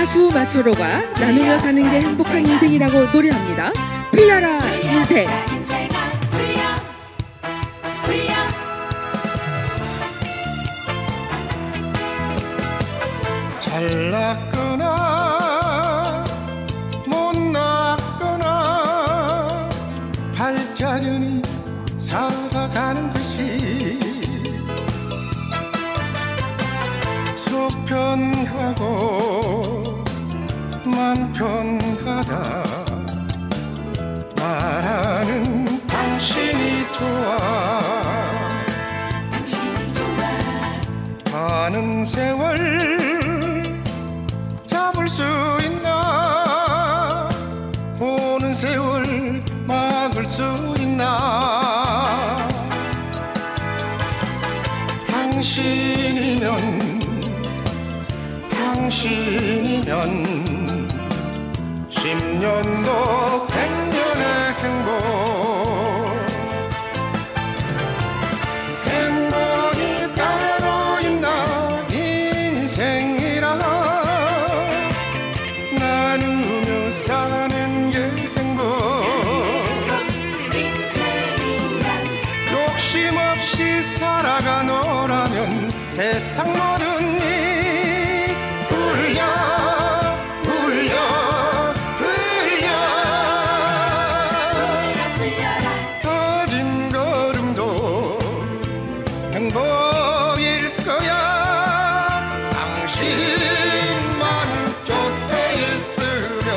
가수 마초로가 나누며 사는 게 행복한 인생이라고 노래합니다. 풀려라 인생. 잘났거나 못났거나 발자연히 살아가는 것이 속편하고 맘 편하다 말하는 당신이 좋아 가는 세월 잡을 수 있나 오는 세월 막을 수 있나 당신이면 10년도 100년의 행복 행복이 따로 있나 인생이라 나누며 사는 게 행복 욕심 없이 살아가노라면 세상 모든 일 더딘 걸음도 행복일 거야 당신만 곁에 있으면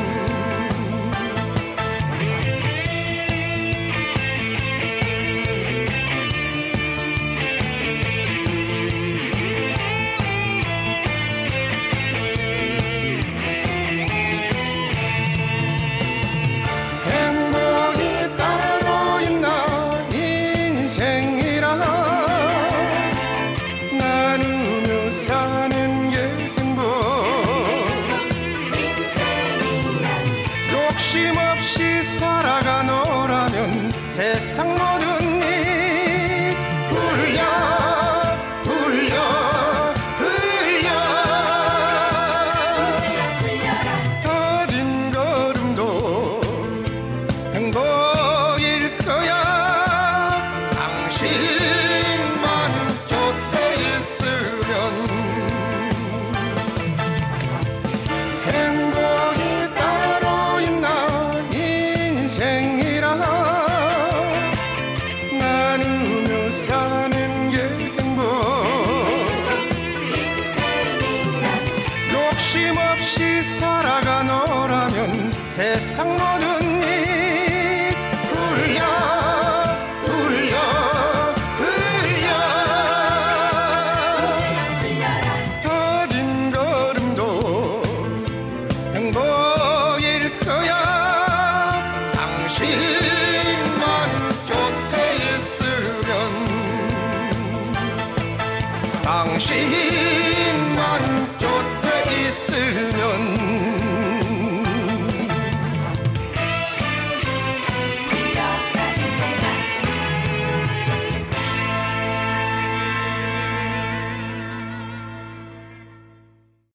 나누며 사는 게 행복 욕심 없이 살아가노라면 세상 모든 일 더딘 걸음도 행복일 거야 당신만 곁에 있으면 행복이 따로 있나 인생이라 나누며 사는 게 행복 욕심 없이 살아가노라면 세상 모든